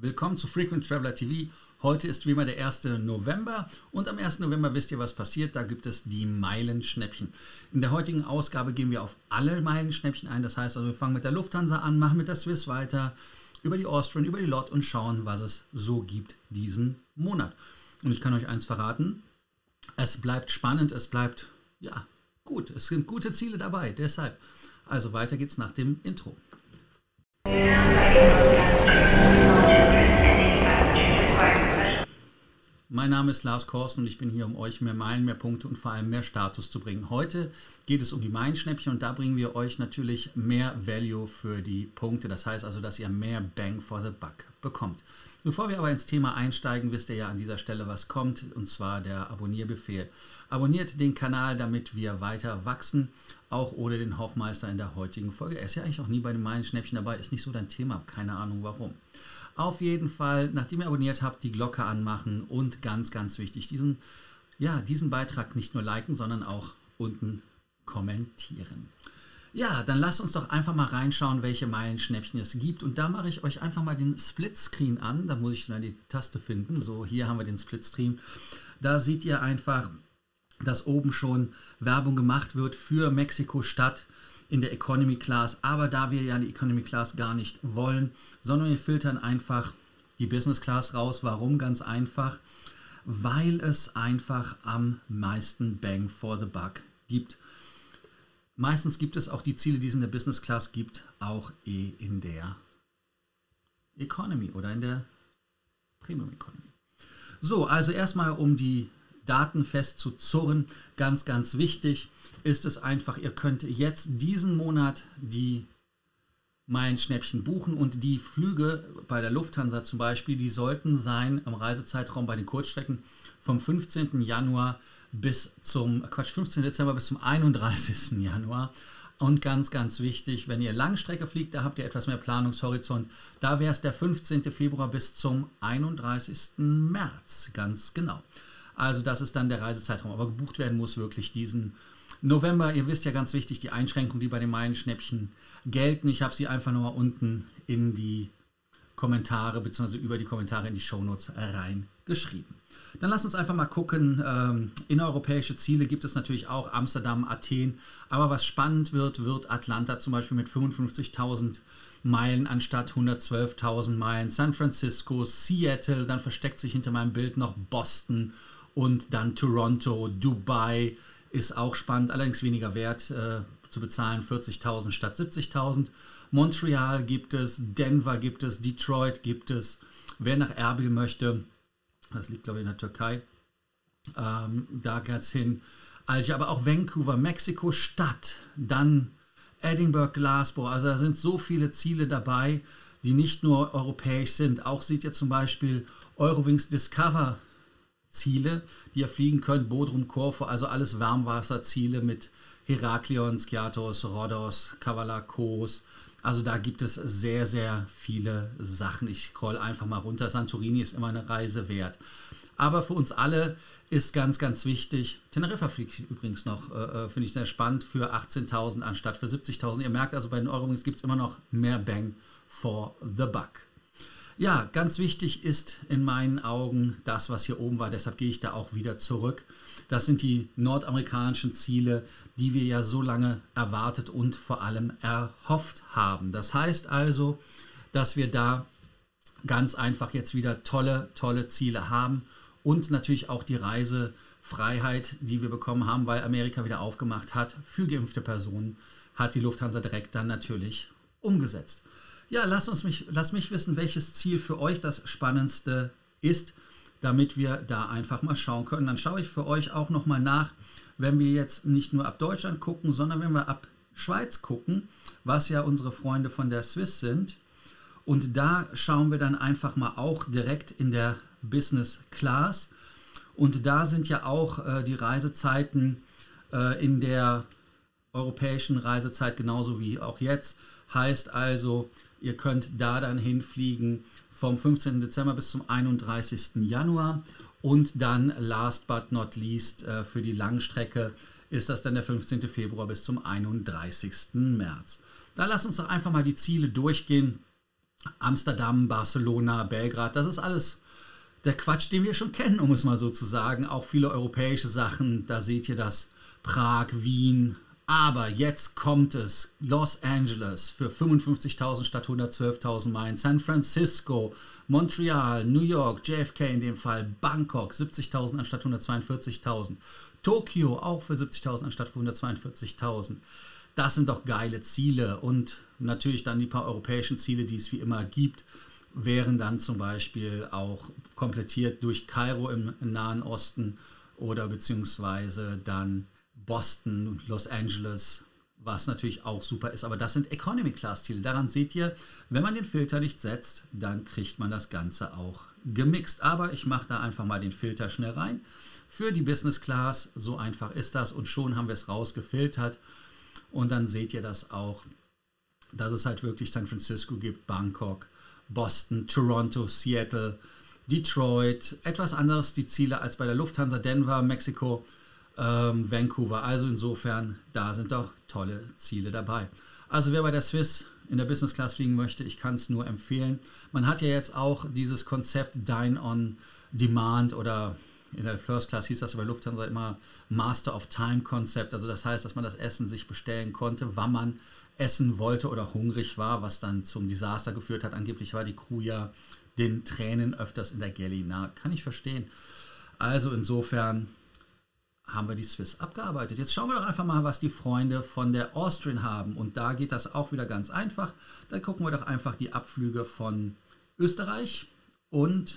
Willkommen zu Frequent Traveler TV. Heute ist wie immer der 1. November und am 1. November wisst ihr, was passiert. Da gibt es die Meilenschnäppchen. In der heutigen Ausgabe gehen wir auf alle Meilenschnäppchen ein. Das heißt also, wir fangen mit der Lufthansa an, machen mit der Swiss weiter, über die Austrian, über die LOT und schauen, was es so gibt diesen Monat. Und ich kann euch eins verraten, es bleibt spannend, es bleibt, ja, gut. Es sind gute Ziele dabei, deshalb. Also weiter geht's nach dem Intro. Mein Name ist Lars Korsten und ich bin hier, um euch mehr Meilen, mehr Punkte und vor allem mehr Status zu bringen. Heute geht es um die Meilenschnäppchen und da bringen wir euch natürlich mehr Value für die Punkte. Das heißt also, dass ihr mehr Bang for the Buck bekommt. Bevor wir aber ins Thema einsteigen, wisst ihr ja an dieser Stelle, was kommt, und zwar der Abonnierbefehl. Abonniert den Kanal, damit wir weiter wachsen, auch ohne den Hoffmeister in der heutigen Folge. Er ist ja eigentlich auch nie bei den Meilenschnäppchen dabei, ist nicht so dein Thema, keine Ahnung warum. Auf jeden Fall, nachdem ihr abonniert habt, die Glocke anmachen und ganz, ganz wichtig, diesen Beitrag nicht nur liken, sondern auch unten kommentieren. Ja, dann lasst uns doch einfach mal reinschauen, welche Meilenschnäppchen es gibt. Und da mache ich euch einfach mal den Splitscreen an. Da muss ich dann die Taste finden. So, hier haben wir den Splitscreen. Da seht ihr einfach, dass oben schon Werbung gemacht wird für Mexiko-Stadt in der Economy Class, aber da wir ja die Economy Class gar nicht wollen, sondern wir filtern einfach die Business Class raus. Warum? Ganz einfach, weil es einfach am meisten Bang for the Buck gibt. Meistens gibt es auch die Ziele, die es in der Business Class gibt, auch in der Economy oder in der Premium Economy. So, also erstmal um die Daten festzuzurren, ganz, ganz wichtig ist es einfach, ihr könnt jetzt diesen Monat die Meilenschnäppchen buchen und die Flüge bei der Lufthansa zum Beispiel, die sollten sein im Reisezeitraum bei den Kurzstrecken vom 15. Januar bis zum, 15. Dezember bis zum 31. Januar. Und ganz, ganz wichtig, wenn ihr Langstrecke fliegt, da habt ihr etwas mehr Planungshorizont. Da wäre es der 15. Februar bis zum 31. März, ganz genau. Also das ist dann der Reisezeitraum, aber gebucht werden muss wirklich diesen November. Ihr wisst ja, ganz wichtig, die Einschränkungen, die bei den Meilenschnäppchen gelten. Ich habe sie einfach nochmal unten in die Kommentare bzw. über die Kommentare in die Shownotes reingeschrieben. Dann lasst uns einfach mal gucken. Innereuropäische Ziele gibt es natürlich auch, Amsterdam, Athen. Aber was spannend wird Atlanta zum Beispiel mit 55.000 Meilen anstatt 112.000 Meilen. San Francisco, Seattle, dann versteckt sich hinter meinem Bild noch Boston und dann Toronto, Dubai ist auch spannend, allerdings weniger wert zu bezahlen, 40.000 statt 70.000. Montreal gibt es, Denver gibt es, Detroit gibt es. Wer nach Erbil möchte, das liegt glaube ich in der Türkei, da geht es hin. Algier, aber auch Vancouver, Mexiko-Stadt, dann Edinburgh, Glasgow. Also da sind so viele Ziele dabei, die nicht nur europäisch sind. Auch seht ihr zum Beispiel Eurowings Discover Ziele, die ihr fliegen könnt, Bodrum, Korfu, also alles Warmwasserziele mit Heraklion, Skiathos, Rhodos, Kavala, Kos. Also da gibt es sehr, sehr viele Sachen. Ich scroll einfach mal runter. Santorini ist immer eine Reise wert. Aber für uns alle ist ganz, ganz wichtig, Teneriffa fliegt übrigens noch, finde ich sehr spannend, für 18.000 anstatt für 70.000. Ihr merkt also, bei den Eurowings gibt es immer noch mehr Bang for the Buck. Ja, ganz wichtig ist in meinen Augen das, was hier oben war, deshalb gehe ich da auch wieder zurück. Das sind die nordamerikanischen Ziele, die wir ja so lange erwartet und vor allem erhofft haben. Das heißt also, dass wir da ganz einfach jetzt wieder tolle, tolle Ziele haben und natürlich auch die Reisefreiheit, die wir bekommen haben, weil Amerika wieder aufgemacht hat für geimpfte Personen, hat die Lufthansa direkt dann natürlich umgesetzt. Ja, lasst mich wissen, welches Ziel für euch das spannendste ist, damit wir da einfach mal schauen können. Dann schaue ich für euch auch nochmal nach, wenn wir jetzt nicht nur ab Deutschland gucken, sondern wenn wir ab Schweiz gucken, was ja unsere Freunde von der Swiss sind. Und da schauen wir dann einfach mal auch direkt in der Business Class. Und da sind ja auch die Reisezeiten in der europäischen Reisezeit genauso wie auch jetzt. Heißt also, ihr könnt da dann hinfliegen vom 15. Dezember bis zum 31. Januar und dann last but not least für die Langstrecke ist das dann der 15. Februar bis zum 31. März. Da lasst uns doch einfach mal die Ziele durchgehen. Amsterdam, Barcelona, Belgrad, das ist alles der Quatsch, den wir schon kennen, um es mal so zu sagen. Auch viele europäische Sachen, da seht ihr das. Prag, Wien. Aber jetzt kommt es. Los Angeles für 55.000 statt 112.000 Meilen. San Francisco, Montreal, New York, JFK in dem Fall, Bangkok 70.000 anstatt 142.000. Tokio auch für 70.000 anstatt für 142.000. Das sind doch geile Ziele. Und natürlich dann die paar europäischen Ziele, die es wie immer gibt, wären dann zum Beispiel auch komplettiert durch Kairo im Nahen Osten oder beziehungsweise dann Boston, Los Angeles, was natürlich auch super ist. Aber das sind Economy-Class-Ziele. Daran seht ihr, wenn man den Filter nicht setzt, dann kriegt man das Ganze auch gemixt. Aber ich mache da einfach mal den Filter schnell rein. Für die Business Class, so einfach ist das. Und schon haben wir es rausgefiltert. Und dann seht ihr das auch, dass es halt wirklich San Francisco gibt, Bangkok, Boston, Toronto, Seattle, Detroit. Etwas anderes die Ziele als bei der Lufthansa, Denver, Mexiko, Vancouver. Also insofern, da sind doch tolle Ziele dabei. Also wer bei der Swiss in der Business Class fliegen möchte, ich kann es nur empfehlen. Man hat ja jetzt auch dieses Konzept Dine on Demand oder in der First Class hieß das bei Lufthansa immer Master of Time Konzept. Also das heißt, dass man das Essen sich bestellen konnte, wann man essen wollte oder hungrig war, was dann zum Desaster geführt hat. Angeblich war die Crew ja den Tränen öfters in der Galley nah. Kann ich verstehen. Also insofern haben wir die Swiss abgearbeitet. Jetzt schauen wir doch einfach mal, was die Freunde von der Austrian haben. Und da geht das auch wieder ganz einfach. Da gucken wir doch einfach die Abflüge von Österreich und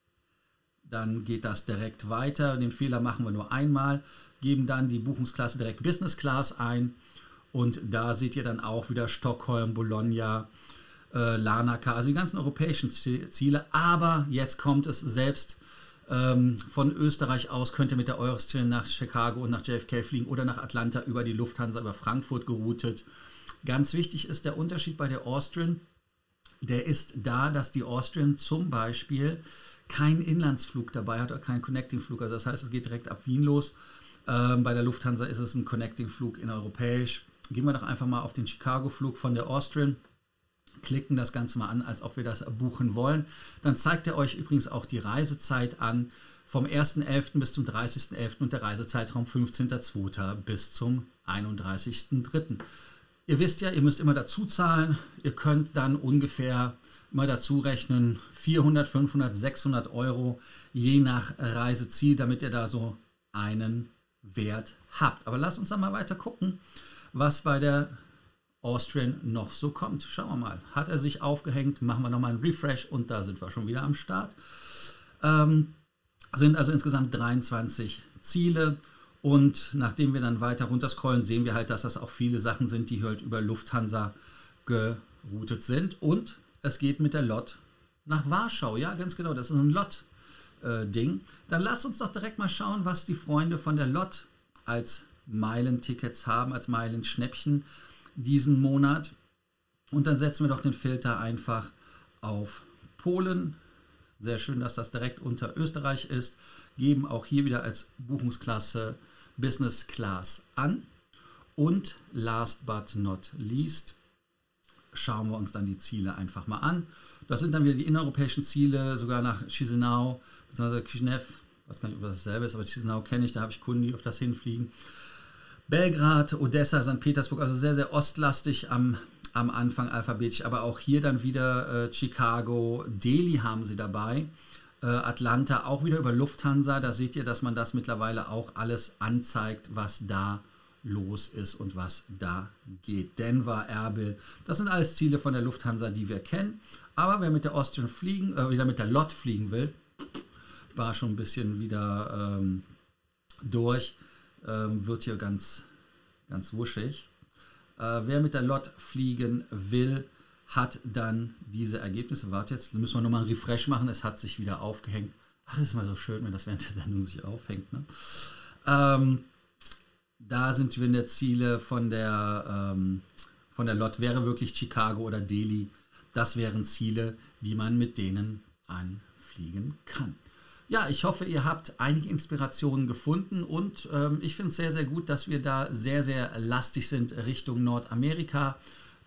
dann geht das direkt weiter. Den Fehler machen wir nur einmal, geben dann die Buchungsklasse direkt Business Class ein und da seht ihr dann auch wieder Stockholm, Bologna, Larnaca, also die ganzen europäischen Ziele. Aber jetzt kommt es selbst von Österreich aus, könnt ihr mit der Austrian nach Chicago und nach JFK fliegen oder nach Atlanta über die Lufthansa, über Frankfurt geroutet. Ganz wichtig ist der Unterschied bei der Austrian, der ist da, dass die Austrian zum Beispiel keinen Inlandsflug dabei hat oder keinen Connecting-Flug. Also das heißt, es geht direkt ab Wien los. Bei der Lufthansa ist es ein Connecting-Flug in europäisch. Gehen wir doch einfach mal auf den Chicago-Flug von der Austrian, klicken das Ganze mal an, als ob wir das buchen wollen. Dann zeigt er euch übrigens auch die Reisezeit an, vom 1.11. bis zum 30.11. und der Reisezeitraum 15.02. bis zum 31.03. Ihr wisst ja, ihr müsst immer dazu zahlen. Ihr könnt dann ungefähr mal dazu rechnen 400, 500, 600 Euro je nach Reiseziel, damit ihr da so einen Wert habt. Aber lasst uns dann mal weiter gucken, was bei der Austrian noch so kommt. Schauen wir mal. Hat er sich aufgehängt? Machen wir nochmal einen Refresh und da sind wir schon wieder am Start. Sind also insgesamt 23 Ziele und nachdem wir dann weiter runterscrollen, sehen wir halt, dass das auch viele Sachen sind, die halt über Lufthansa geroutet sind und es geht mit der LOT nach Warschau. Ja, ganz genau, das ist ein LOT-Ding. Dann lasst uns doch direkt mal schauen, was die Freunde von der LOT als Meilentickets haben, als Meilenschnäppchen diesen Monat. Und dann setzen wir doch den Filter einfach auf Polen. Sehr schön, dass das direkt unter Österreich ist. Geben auch hier wieder als Buchungsklasse Business Class an. Und last but not least schauen wir uns dann die Ziele einfach mal an. Das sind dann wieder die innereuropäischen Ziele, sogar nach Chisinau, beziehungsweise Kishinev, ich weiß gar nicht, ob das dasselbe ist, aber Chisinau kenne ich, da habe ich Kunden, die auf das hinfliegen. Belgrad, Odessa, St. Petersburg, also sehr, sehr ostlastig am Anfang alphabetisch, aber auch hier dann wieder Chicago, Delhi haben sie dabei, Atlanta auch wieder über Lufthansa, da seht ihr, dass man das mittlerweile auch alles anzeigt, was da los ist und was da geht. Denver, Erbil, das sind alles Ziele von der Lufthansa, die wir kennen, aber wer mit der Austrian fliegen, wieder mit der LOT fliegen will, war schon ein bisschen wieder durch, wird hier ganz wuschig. Wer mit der LOT fliegen will, hat dann diese Ergebnisse. Warte, jetzt müssen wir nochmal einen Refresh machen. Es hat sich wieder aufgehängt. Ach, das ist mal so schön, wenn das während der Sendung sich aufhängt. Ne? Da sind wir in der Ziele von der LOT. Wäre wirklich Chicago oder Delhi. Das wären Ziele, die man mit denen anfliegen kann. Ja, ich hoffe, ihr habt einige Inspirationen gefunden und ich finde es sehr, sehr gut, dass wir da sehr, sehr lastig sind Richtung Nordamerika.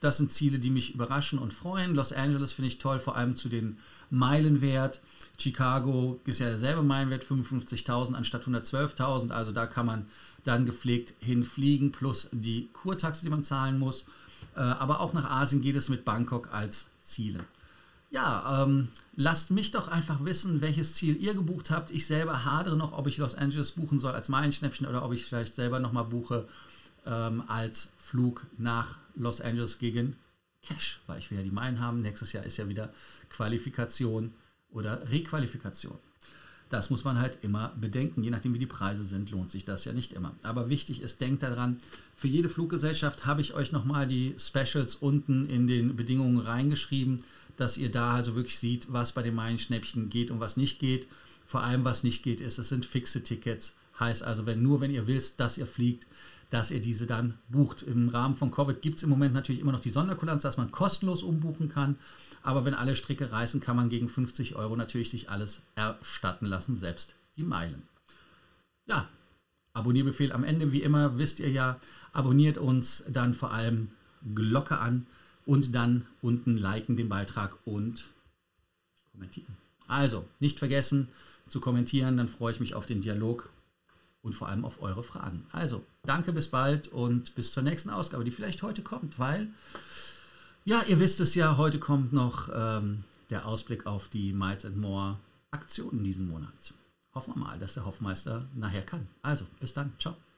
Das sind Ziele, die mich überraschen und freuen. Los Angeles finde ich toll, vor allem zu den Meilenwert. Chicago ist ja derselbe Meilenwert, 55.000 anstatt 112.000. Also da kann man dann gepflegt hinfliegen, plus die Kurtaxe, die man zahlen muss. Aber auch nach Asien geht es mit Bangkok als Ziele. Ja, lasst mich doch einfach wissen, welches Ziel ihr gebucht habt. Ich selber hadere noch, ob ich Los Angeles buchen soll als Meilenschnäppchen oder ob ich vielleicht selber nochmal buche als Flug nach Los Angeles gegen Cash, weil ich will ja die Meilen haben. Nächstes Jahr ist ja wieder Qualifikation oder Requalifikation. Das muss man halt immer bedenken. Je nachdem, wie die Preise sind, lohnt sich das ja nicht immer. Aber wichtig ist, denkt daran, für jede Fluggesellschaft habe ich euch nochmal die Specials unten in den Bedingungen reingeschrieben, dass ihr da also wirklich seht, was bei den Meilenschnäppchen geht und was nicht geht. Vor allem, was nicht geht, ist, es sind fixe Tickets. Heißt also, wenn ihr wisst, dass ihr fliegt, dass ihr diese dann bucht. Im Rahmen von Covid gibt es im Moment natürlich immer noch die Sonderkulanz, dass man kostenlos umbuchen kann. Aber wenn alle Stricke reißen, kann man gegen 50 € natürlich sich alles erstatten lassen, selbst die Meilen. Ja, Abonnierbefehl am Ende, wie immer, wisst ihr ja, abonniert uns, dann vor allem Glocke an und dann unten liken den Beitrag und kommentieren. Also, nicht vergessen zu kommentieren, dann freue ich mich auf den Dialog und vor allem auf eure Fragen. Also, danke, bis bald und bis zur nächsten Ausgabe, die vielleicht heute kommt, weil, ja, ihr wisst es ja, heute kommt noch der Ausblick auf die Miles & More Aktionen diesen Monat. Hoffen wir mal, dass der Hoffmeister nachher kann. Also, bis dann, ciao.